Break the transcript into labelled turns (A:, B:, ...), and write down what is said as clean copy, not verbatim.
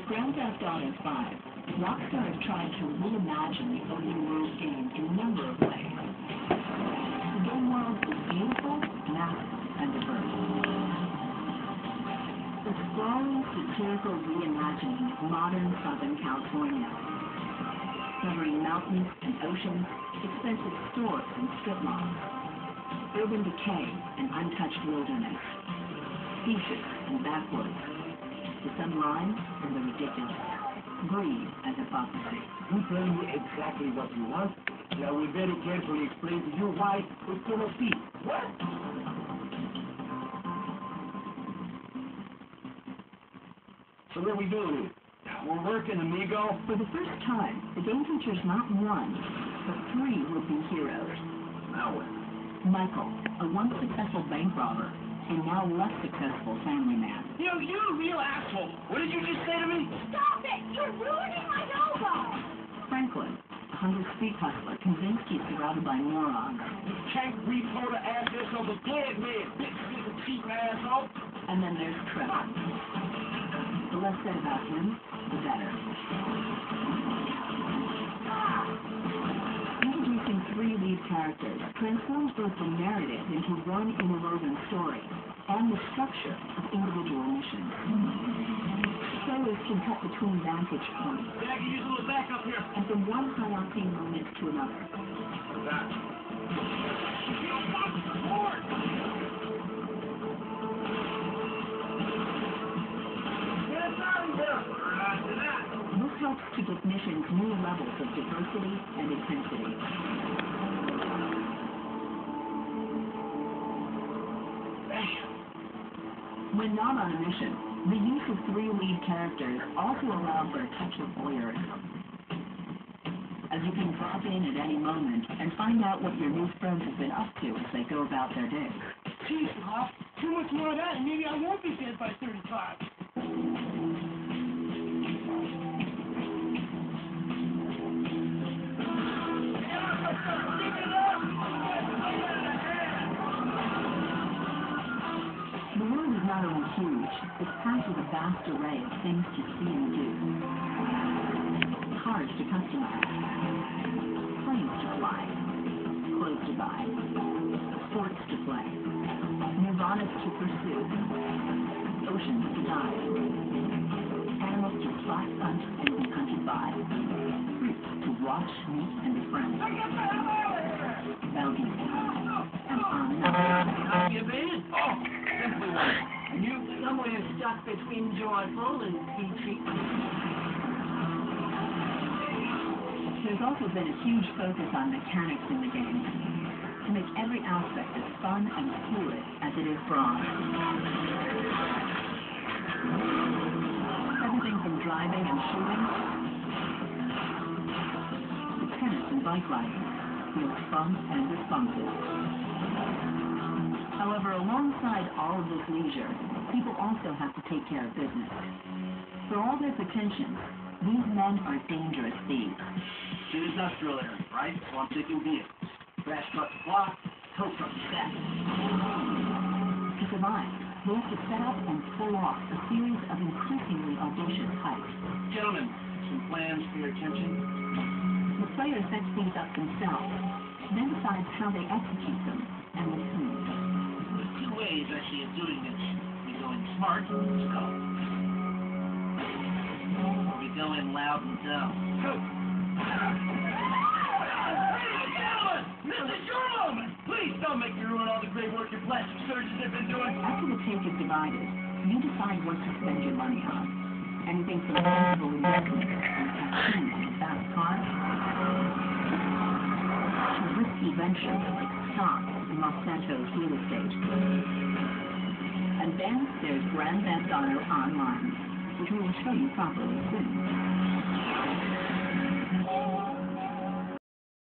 A: Grand Theft Auto 5, Rockstar has tried to reimagine the open world game in a number of ways. The game world is beautiful, massive, and diverse. The sprawling, satirical reimagining of modern Southern California, covering mountains and oceans, expensive stores and strip malls, urban decay and untouched wilderness, beaches and backwoods, the sublime and the ridiculous, greed and hypocrisy.
B: We tell you exactly what you want. Now we very carefully explain to you why it's gonna be. What? So what are we doing? We're working, amigo.
A: For the first time, the game features not one, but three would-be heroes.
B: Now what?
A: Michael, a once successful bank robber, and now less successful family man.
B: You're a real asshole. What did you just say to me?
C: Stop it! You're ruining my logo!
A: Franklin, a hungry street hustler, convinced he's surrounded by morons.
B: You can't repo the address of a dead man. This is a cheap asshole.
A: And then there's Trevor. The less said about him, the better. Introducing three lead characters transforms both the narrative into one interwoven story and the structure of individual missions. Players can cut between vantage points
B: Yeah, I can use a little backup here.
A: and from one high-octane moment to another. This helps to give missions new levels of diversity and intensity. When not on a mission, the use of three lead characters also allows for a touch of voyeurism, as you can drop in at any moment and find out what your new friends have been up to as they go about their day.
B: Jeez, Hop. Too much more of that, and maybe I won't be dead by 35.
A: The world is not only huge, it's packed with a vast array of things to see and do. Cars to customize, planes to fly, clothes to buy, sports to play, nirvanas to pursue, oceans to dive, animals to spot, hunt, and be hunted by, fruits to watch, meet, and befriend, bounties to hunt, and on and on.
B: You mean? Oh, simply one. And you?
A: Somewhere stuck between joyful and peachy. There's also been a huge focus on mechanics in the game to make every aspect as fun and fluid as it is broad. Everything from driving and shooting to tennis and bike riding feels fun and responsive. However, alongside all of this leisure, people also have to take care of business. For all their pretensions, these men are dangerous thieves.
B: It's an industrial area, right? So I'm taking vehicles. Trash trucks block, tow trucks stack.
A: To survive, they have to set up and pull off a series of increasingly audacious heists.
B: Gentlemen, some plans for your attention?
A: The player sets these up themselves, then decides how they execute them and with whom.
B: There's two ways I see of doing this. We go in smart, stealth. Or we go in loud and dumb. This is your moment! Please don't make me ruin all the great work your plastic surgeons have been doing.
A: After the take is divided, you decide what to spend your money on. Anything from sensible investments and tattoos and fast cars, to risky ventures like stocks and Los Santos real estate. And then there's Grand Theft Auto Online, which we will show you properly soon.